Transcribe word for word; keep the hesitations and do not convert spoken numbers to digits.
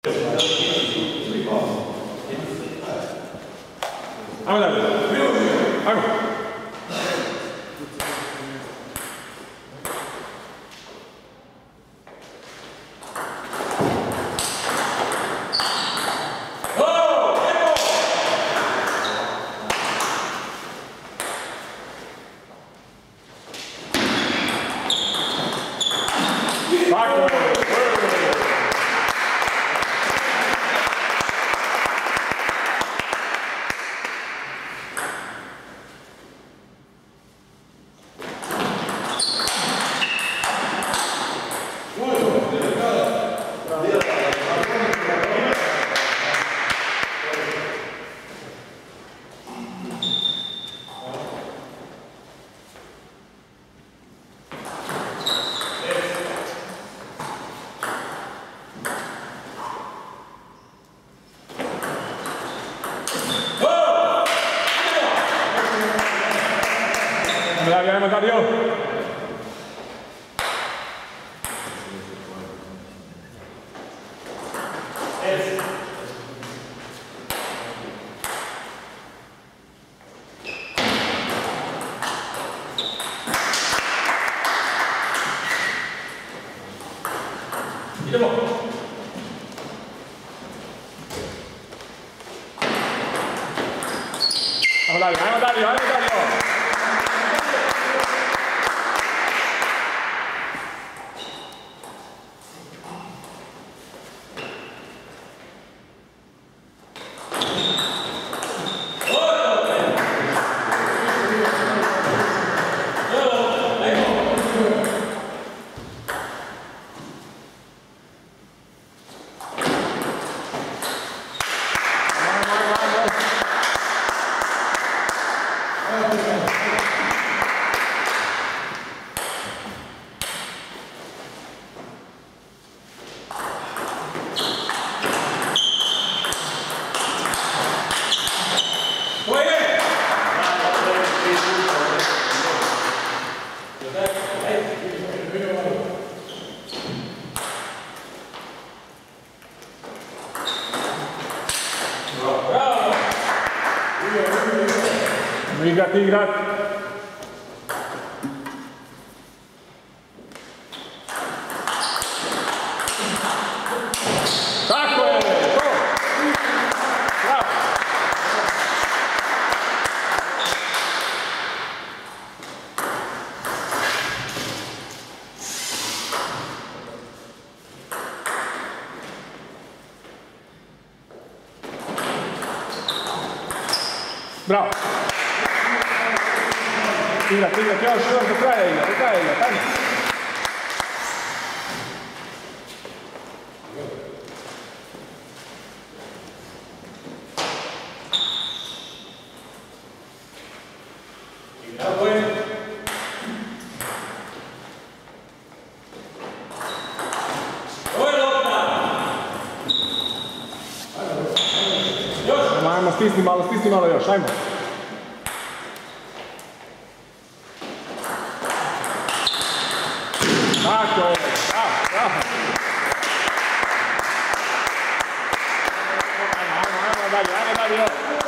Ajmo dalje. Ajmo. Bravi, ajmo Dario! Idemo! Ajmo Dario, ajmo Dario, ajmo Dario! Igrati, igrati. Tako je, to. Bravo. Bravo. Igrati, igrati, još, još, do kraja igra, do kraja igra, tajno. Bravo je. Ovo je lopta. Još. Ajmo, stisni malo, stisni malo još, ajmo. Tako je, bravo, bravo. Ajmo, ajmo, ajmo dalje, ajmo dalje.